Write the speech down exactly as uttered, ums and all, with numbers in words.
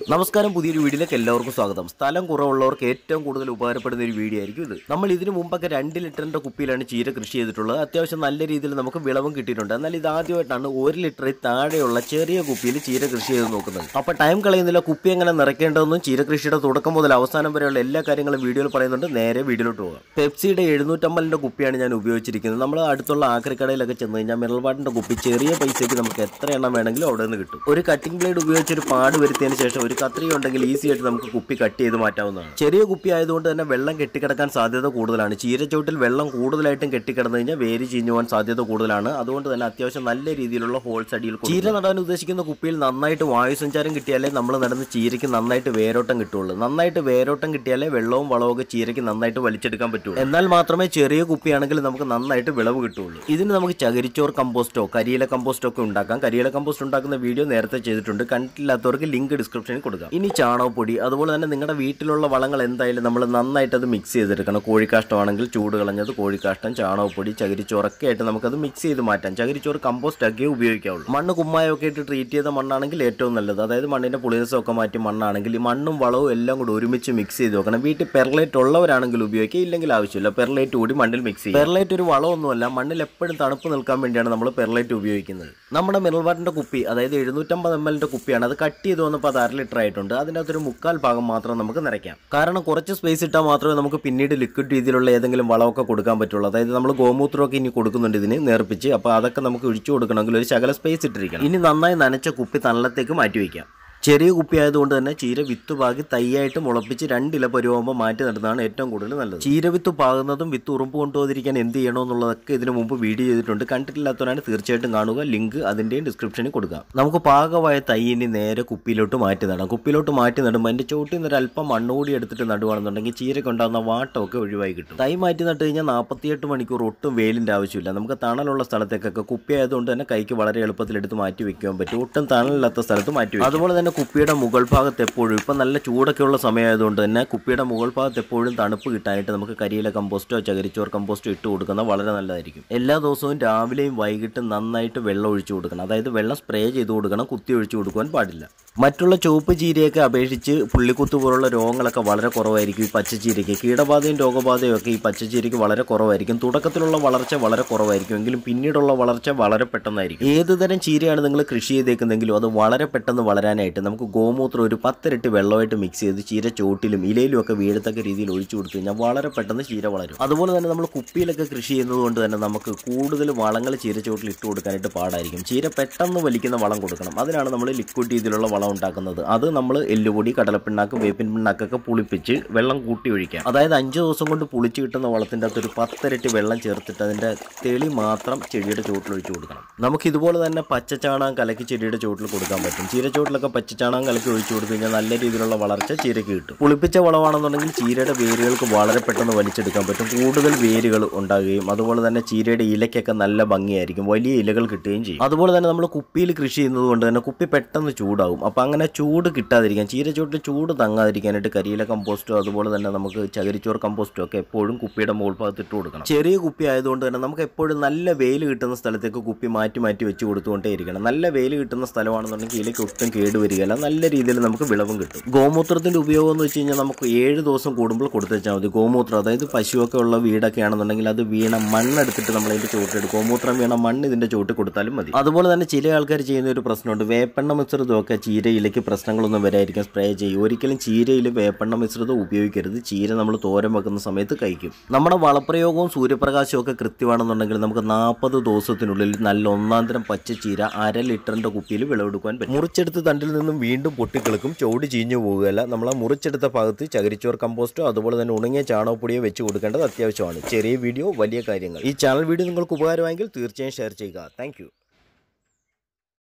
നമസ്കാരം, പുതിയൊരു വീഡിയോയിലേക്ക് എല്ലാവർക്കും സ്വാഗതം. സ്ഥലം കുറവുള്ളവർക്ക് ഏറ്റവും കൂടുതൽ ഉപകാരപ്പെടുന്ന ഒരു വീഡിയോ ആയിരിക്കും ഇത്. നമ്മൾ ഇതിനു മുമ്പൊക്കെ രണ്ട് ലിറ്ററിന്റെ കുപ്പിയിലാണ് ചീര കൃഷി ചെയ്തിട്ടുള്ളത്. അത്യാവശ്യം നല്ല രീതിയിൽ നമുക്ക് വിളവും കിട്ടിയിട്ടുണ്ട്. എന്നാൽ ഇത് ആദ്യമായിട്ടാണ് ഒരു ലിറ്ററിൽ താഴെയുള്ള ചെറിയ കുപ്പിയിൽ ചീര കൃഷി ചെയ്ത് നോക്കുന്നത്. അപ്പോൾ ടൈം കളയുന്നില്ല. കുപ്പി എങ്ങനെ നിറയ്ക്കേണ്ടതെന്നും ചീര കൃഷിയുടെ തുടക്കം മുതൽ അവസാനം വരെയുള്ള എല്ലാ കാര്യങ്ങളും വീഡിയോയിൽ പറയുന്നുണ്ട്. നേരെ വീഡിയോയിലോട്ട് പോകാം. പെപ്സിയുടെ എഴുന്നൂറ്റമ്പതിന്റെ കുപ്പിയാണ് ഞാൻ ഉപയോഗിച്ചിരിക്കുന്നത്. നമ്മൾ അടുത്തുള്ള ആക്രിക്കടയിലൊക്കെ ചെന്ന് കഴിഞ്ഞാൽ മിനറൽ വാട്ടറിന്റെ കുപ്പി ചെറിയ പൈസയ്ക്ക് നമുക്ക് എത്ര എണ്ണം വേണമെങ്കിലും അവിടെ നിന്ന് കിട്ടും. ഒരു കട്ടിംഗ് ബ്ലേഡ് ഉപയോഗിച്ച് ഒരു പാട് വരുത്തിയതിന് ശേഷം ഒരു കത്രി ഉണ്ടെങ്കിൽ ഈസി ആയിട്ട് നമുക്ക് കുപ്പി കട്ട് ചെയ്ത് മാറ്റാവുന്നതാണ്. ചെറിയ കുപ്പി ആയതുകൊണ്ട് തന്നെ വെള്ളം കെട്ടിക്കിടക്കാൻ സാധ്യത കൂടുതലാണ്. ചീരച്ചോട്ടിൽ വെള്ളം കൂടുതലായിട്ടും കെട്ടിക്കിടന്നു കഴിഞ്ഞാൽ വേര് ചീഞ്ഞു പോകാൻ സാധ്യത കൂടുതലാണ്. അതുകൊണ്ട് തന്നെ അത്യാവശ്യം നല്ല രീതിയിലുള്ള ഹോൾസ് അടിയിൽ ചീര നടാൻ ഉദ്ദേശിക്കുന്ന കുപ്പിയിൽ നന്നായിട്ട് വായുസഞ്ചാരം കിട്ടിയാലേ നമ്മൾ നടന്ന ചീരയ്ക്ക് നന്നായിട്ട് വേരോട്ടം കിട്ടുള്ളൂ. നന്നായിട്ട് വേരോട്ടം കിട്ടിയാലേ വെള്ളവും വളവും ഒക്കെ ചീരയ്ക്ക് നന്നായിട്ട് വലിച്ചെടുക്കാൻ പറ്റുള്ളൂ. എന്നാൽ മാത്രമേ ചെറിയ കുപ്പിയാണെങ്കിൽ നമുക്ക് നന്നായിട്ട് വിളവ് കിട്ടുള്ളൂ. ഇതിന് നമുക്ക് ചകിരിച്ചോർ കമ്പോസ്റ്റോ കരിയില കമ്പോസ്റ്റോ ഒക്കെ ഉണ്ടാക്കാം. കരിയില കമ്പോസ്റ്റ് ഉണ്ടാക്കുന്ന വീഡിയോ നേരത്തെ ചെയ്തിട്ടുണ്ട്. കണ്ടിട്ടില്ലാത്തവർക്ക് ലിങ്ക് ഡിസ്ക്രിപ്ഷനിൽ കൊടുക്കാം. ഇനി ചാണകപ്പൊടി, അതുപോലെ തന്നെ നിങ്ങളുടെ വീട്ടിലുള്ള വളങ്ങൾ എന്തായാലും നമ്മൾ നന്നായിട്ട് അത് മിക്സ് ചെയ്തെടുക്കണം. കോഴിക്കാഷ്ടമാണെങ്കിൽ ചൂട് കളഞ്ഞത് കോഴിക്കാഷ്ടം, ചാണകപ്പൊടി, ചകിരിച്ചോറൊക്കെ ആയിട്ട് നമുക്കത് മിക്സ് ചെയ്ത് മാറ്റാം. ചകിരിച്ചോറ് കമ്പോസ്റ്റ് ആക്കിയേ ഉപയോഗിക്കാവുള്ളൂ. മണ്ണ് കുമ്മായമൊക്കെ ഇട്ട് ട്രീറ്റ് ചെയ്ത മണ്ണാണെങ്കിൽ ഏറ്റവും നല്ലത്. അതായത് മണ്ണിന്റെ പുളിരസമൊക്കെ മാറ്റി മണ്ണാണെങ്കിൽ ഈ മണ്ണും വളവും എല്ലാം കൂടി ഒരുമിച്ച് മിക്സ് ചെയ്ത് വെക്കണം. വീട്ടിൽ പെർലൈറ്റ് ഉള്ളവരാണെങ്കിൽ ഉപയോഗിക്കുക, ഇല്ലെങ്കിൽ ആവശ്യമില്ല. പെർലൈറ്റ് കൂടി മണ്ണിൽ മിക്സ് ചെയ്യും. പെർലൈറ്റ് ഒരു വളമൊന്നുമല്ല, മണ്ണിൽ എപ്പോഴും തണുപ്പ് നിൽക്കാൻ വേണ്ടിയാണ് നമ്മൾ പെർലൈറ്റ് ഉപയോഗിക്കുന്നത്. നമ്മുടെ മിനറൽ വാട്ടറിന്റെ കുപ്പി, അതായത് എഴുന്നൂറ്റമ്പത് എം എല്ലിന്റെ കുപ്പിയാണ്. അത് കട്ട് ചെയ്ത് വന്നപ്പോൾ അത് അര ലിറ്റർ ആയിട്ടുണ്ട്. അതിൻ്റെ അകത്തൊരു മുക്കാൽ ഭാഗം മാത്രം നമുക്ക് നിറയ്ക്കാം. കാരണം കുറച്ച് സ്പേസ് ഇട്ടാൽ മാത്രമേ നമുക്ക് പിന്നീട് ലിക്വിഡ് രീതിയിലുള്ള ഏതെങ്കിലും വളമൊക്കെ കൊടുക്കാൻ പറ്റുള്ളൂ. അതായത് നമ്മൾ ഗോമൂത്രമൊക്കെ ഇനി കൊടുക്കുന്നുണ്ട് ഇതിന് നേർപ്പിച്ച്. അപ്പോൾ അതൊക്കെ നമുക്ക് ഒഴിച്ചു കൊടുക്കണമെങ്കിൽ ഒരു ശകല സ്പേസ് ഇട്ടിരിക്കണം. ഇനി നന്നായി നനച്ച കുപ്പി തണലത്തേക്ക് മാറ്റി വയ്ക്കാം. ചെറിയ കുപ്പി ആയതുകൊണ്ട് തന്നെ ചീര വിത്ത് പാകി തൈയായിട്ട് മുളപ്പിച്ച് രണ്ടില പരുവാകുമ്പോൾ മാറ്റി നടുന്നതാണ് ഏറ്റവും കൂടുതൽ നല്ലത്. ചീര വിത്ത് പാകുന്നതും വിത്ത് ഉറുമ്പ് കൊണ്ടുപോകാതിരിക്കാൻ എന്ത് ചെയ്യണമെന്നുള്ളതൊക്കെ ഇതിനു മുമ്പ് വീഡിയോ ചെയ്തിട്ടുണ്ട്. കണ്ടിട്ടില്ലാത്തവരാണ് തീർച്ചയായിട്ടും കാണുക. ലിങ്ക് അതിൻ്റെയും ഡിസ്ക്രിപ്ഷനിൽ കൊടുക്കാം. നമുക്ക് പാകമായ തൈ ഇനി നേരെ കുപ്പിയിലോട്ട് മാറ്റി നടാം. കുപ്പിയിലോട്ട് മാറ്റി നടുമ്പോൾ അതിൻ്റെ ചോട്ടിൽ നിന്ന് ഒരു അല്പം മണ്ണുകൂടി എടുത്തിട്ട് നടുവാണെന്നുണ്ടെങ്കിൽ ചീരയ്ക്ക് ഉണ്ടാകുന്ന വാട്ടമൊക്കെ ഒഴിവായി കിട്ടും. തൈ മാറ്റി നട്ട് കഴിഞ്ഞാൽ നാൽപ്പത്തിയെട്ട് മണിക്കൂർ ഒട്ടും വെയിലിൻ്റെ ആവശ്യമില്ല. നമുക്ക് തണലുള്ള സ്ഥലത്തേക്കൊക്കെ കുപ്പി ആയതുകൊണ്ട് തന്നെ കൈക്ക് വളരെ എളുപ്പത്തിൽ എടുത്ത് മാറ്റി വെക്കാൻ പറ്റും. ഒട്ടും തണലില്ലാത്ത സ്ഥലത്ത് മാറ്റി വയ്ക്കും. അതുപോലെ തന്നെ കുപ്പിയുടെ മുകൾ ഭാഗത്ത് എപ്പോഴും, ഇപ്പം നല്ല ചൂടൊക്കെയുള്ള സമയമായതുകൊണ്ട് തന്നെ കുപ്പിയുടെ മുകൾ ഭാഗത്ത് എപ്പോഴും തണുപ്പ് കിട്ടാനായിട്ട് നമുക്ക് കരിയില കമ്പോസ്റ്റോ ചകിരിച്ചോർ കമ്പോസ്റ്റോ ഇട്ട് കൊടുക്കുന്നത് വളരെ നല്ലതായിരിക്കും. എല്ലാ ദിവസവും രാവിലെയും വൈകിട്ടും നന്നായിട്ട് വെള്ളം ഒഴിച്ചു കൊടുക്കണം. അതായത് വെള്ളം സ്പ്രേ ചെയ്ത് കൊടുക്കണം, കുത്തി ഒഴിച്ചു കൊടുക്കുവാൻ പാടില്ല. മറ്റുള്ള ചുവപ്പ് ചീരയൊക്കെ അപേക്ഷിച്ച് പുള്ളിക്കുത്ത് പോലുള്ള രോഗങ്ങളൊക്കെ വളരെ കുറവായിരിക്കും ഈ പച്ചച്ചീരയ്ക്ക്. കീടബാധയും രോഗബാധയും ഒക്കെ ഈ പച്ചച്ചീരയ്ക്ക് വളരെ കുറവായിരിക്കും. തുടക്കത്തിലുള്ള വളർച്ച വളരെ കുറവായിരിക്കും, എങ്കിലും പിന്നീടുള്ള വളർച്ച വളരെ പെട്ടെന്നായിരിക്കും. ഏത് തരം ചീരയാണ് നിങ്ങൾ കൃഷി ചെയ്തേക്കുന്നെങ്കിലും അത് വളരെ പെട്ടെന്ന് വളരാനായിട്ട് നമുക്ക് ഗോമൂത്രം ഒരു പത്തിരട്ടി വെള്ളമായിട്ട് മിക്സ് ചെയ്ത് ചീര ചോട്ടിലും ഇലയിലും ഒക്കെ വീഴത്തക്ക രീതിയിൽ ഒഴിച്ചു കൊടുത്തു കഴിഞ്ഞാൽ വളരെ പെട്ടെന്ന് ചീര വളരും. അതുപോലെ തന്നെ നമ്മൾ കുപ്പിയിലൊക്കെ കൃഷി ചെയ്യുന്നത് കൊണ്ട് തന്നെ നമുക്ക് കൂടുതൽ വളങ്ങൾ ചീര ചോട്ടിൽ ഇട്ട് കൊടുക്കാനായിട്ട് പാടായിരിക്കും. ചീര പെട്ടെന്ന് വലിക്കുന്ന വളം കൊടുക്കണം. അതിനാണ് നമ്മൾ ലിക്വിഡ് രീതിയിലുള്ള വളം ഉണ്ടാക്കുന്നത്. അത് നമ്മൾ എല്ലുപൊടി, കടലപ്പിണ്ണാക്ക്, വേപ്പിൻ പിണ്ണാക്കൊക്കെ പുളിപ്പിച്ച് വെള്ളം കൂട്ടി ഒഴിക്കാം. അതായത് അഞ്ച് ദിവസം കൊണ്ട് പുളിച്ച് കിട്ടുന്ന വളത്തിൻ്റെ അകത്ത് ഒരു പത്തിരട്ടി വെള്ളം ചേർത്തിട്ട് അതിൻ്റെ തെളി മാത്രം ചെടിയുടെ ചോട്ടിൽ ഒഴിച്ചു കൊടുക്കണം. നമുക്ക് ഇതുപോലെ തന്നെ പച്ചച്ചാണകം കലക്കി ചെടിയുടെ ചോട്ടിൽ കൊടുക്കാൻ പറ്റും. ചീരച്ചോട്ടിലൊക്കെ പച്ചച്ചാണകം കലക്കി ഒഴിച്ചു കൊടുത്തു കഴിഞ്ഞാൽ നല്ല രീതിയിലുള്ള വളർച്ച ചീരയ്ക്ക് കിട്ടും. പുളിപ്പിച്ച വളമാണെന്നുണ്ടെങ്കിൽ ചീരയുടെ വേരുകൾക്ക് വളരെ പെട്ടെന്ന് വലിച്ചെടുക്കാൻ പറ്റും. കൂടുതൽ വേരുകൾ ഉണ്ടാകുകയും അതുപോലെ തന്നെ ചീരയുടെ ഇലയ്ക്കൊക്കെ നല്ല ഭംഗിയായിരിക്കും, വലിയ ഇലകൾ കിട്ടുകയും ചെയ്യും. അതുപോലെ തന്നെ നമ്മൾ കുപ്പിയിൽ കൃഷി ചെയ്യുന്നത് കൊണ്ട് തന്നെ കുപ്പി പെട്ടെന്ന് ചൂടാവും. അപ്പോൾ അങ്ങനെ ചൂട് കിട്ടാതിരിക്കാൻ, ചീരച്ചോട്ടിൽ ചൂട് തങ്ങാതിരിക്കാനായിട്ട് കരിയില കമ്പോസ്റ്റോ അതുപോലെ തന്നെ നമുക്ക് ചകിരിച്ചോർ കമ്പോസ്റ്റോ ഒക്കെ എപ്പോഴും കുപ്പിയുടെ മുകൾ ഭാഗത്ത് ഇട്ട് കൊടുക്കണം. ചെറിയ കുപ്പി ആയതുകൊണ്ട് തന്നെ നമുക്ക് എപ്പോഴും നല്ല വെയിൽ കിട്ടുന്ന സ്ഥലത്തേക്ക് കുപ്പി മാറ്റി മാറ്റി വെച്ച് കൊടുത്തുകൊണ്ടേ ഇരിക്കണം. നല്ല വെയിൽ കിട്ടുന്ന സ്ഥലമാണെന്നുണ്ടെങ്കിൽ ഇലയ്ക്ക് ഒട്ടും കേടുവരികയല്ല, നല്ല രീതിയിൽ നമുക്ക് വിളവും കിട്ടും. ഗോമൂത്രത്തിന്റെ ഉപയോഗം എന്ന് വെച്ച് കഴിഞ്ഞാൽ നമുക്ക് ഏഴ് ദിവസം കൂടുമ്പോൾ കൊടുത്തു വെച്ചാൽ മതി. ഗോമൂത്രം, അതായത് പശുവൊക്കെ ഉള്ള വീടൊക്കെ ആണെന്നുണ്ടെങ്കിൽ അത് വീണ മണ്ണെടുത്തിട്ട് നമ്മൾ അതിന്റെ ചോട്ടിലെടുക്കും. ഗോമൂത്രം വീണ മണ്ണ് ഇതിന്റെ ചോട്ടിൽ കൊടുത്താലും മതി. അതുപോലെ തന്നെ ചില ആൾക്കാർ ചെയ്യുന്ന ഒരു പ്രശ്നമുണ്ട്, വേപ്പെണ്ണ മിശ്രിതമൊക്കെ ചീരയിലേക്ക് പ്രശ്നങ്ങളൊന്നും വരായിരിക്കും സ്പ്രേ ചെയ്യും. ഒരിക്കലും ചീരയിൽ വേപ്പെണ്ണ മിശ്രിതം ഉപയോഗിക്കരുത്. ചീര നമ്മൾ തോരൻ വെക്കുന്ന സമയത്ത് കഴിക്കും. നമ്മുടെ വളപ്രയോഗവും സൂര്യപ്രകാശവും ഒക്കെ കൃത്യമാണെന്നുണ്ടെങ്കിൽ നമുക്ക് നാൽപ്പത് ദിവസത്തിനുള്ളിൽ നല്ല ഒന്നാന്തരം പച്ച ചീര അര ലിറ്ററിന്റെ കുപ്പിയിൽ വിളവെടുക്കാൻ പറ്റും. മുറിച്ചെടുത്ത് തണ്ടിൽ നിന്നും വീണ്ടും പൊട്ടിക്കിളക്കും, ചുവട് ചീഞ്ഞു പോകുകയല്ല. നമ്മൾ ആ മുറിച്ചെടുത്ത ഭാഗത്ത് ചകിരിച്ചോർ കമ്പോസ്റ്റോ അതുപോലെ തന്നെ ഉണങ്ങിയ ചാണകപ്പൊടിയോ വെച്ച് കൊടുക്കേണ്ടത് അത്യാവശ്യമാണ്. ചെറിയ വീഡിയോ വലിയ കാര്യങ്ങൾ. ഈ ചാനൽ വീഡിയോ നിങ്ങൾക്ക് ഉപകാരമായെങ്കിൽ തീർച്ചയായും ഷെയർ ചെയ്യുക. താങ്ക്